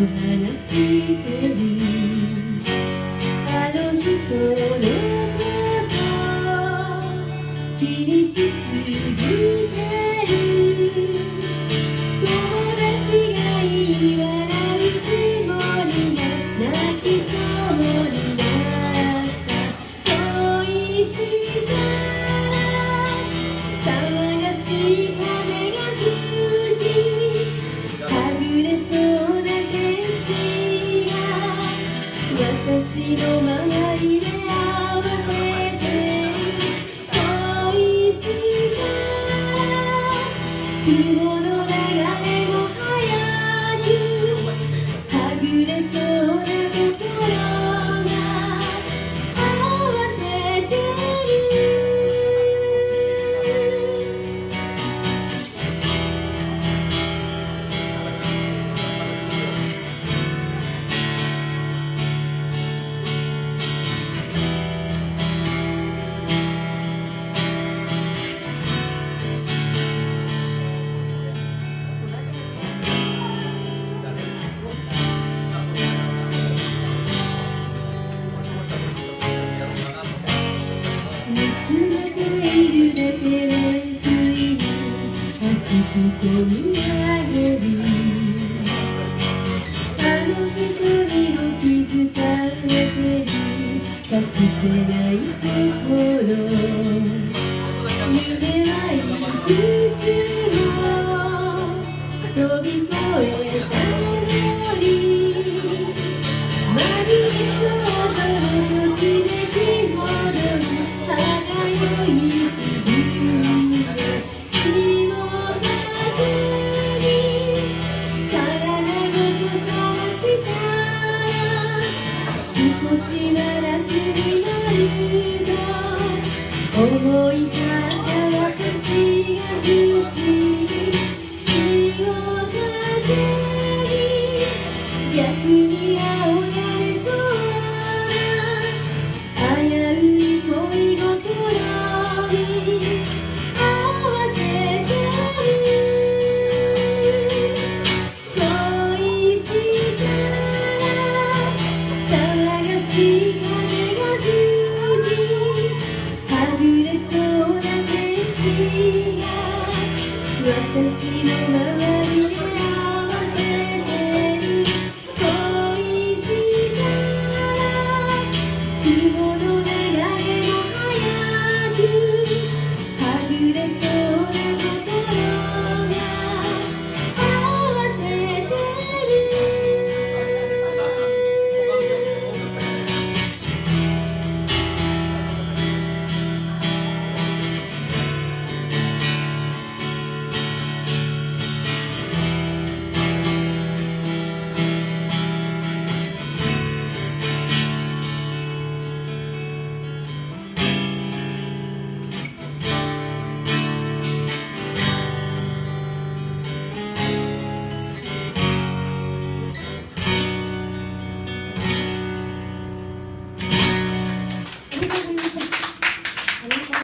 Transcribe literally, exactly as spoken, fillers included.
話してるあの人のこと気にしすぎてる友達がいい笑うつもりが泣きそうになった恋した騒がしい風が吹きはぐれそうな天使が私の周りで慌ててる恋した雲の流れも速くはぐれそうな心が慌ててる見つめているだけで不意に熱く込み上げるあの人にも気づかれてる隠せない心夢はいくつも飛び越えたのにまるで少女のときめきほどに輝いてる潮風に体ごと探したら少しは楽になると思い立った私が不思議潮風に逆に煽られそうな危うい恋心に慌ててる恋したら騒がしい風が吹きはぐれそうな天使が私の周り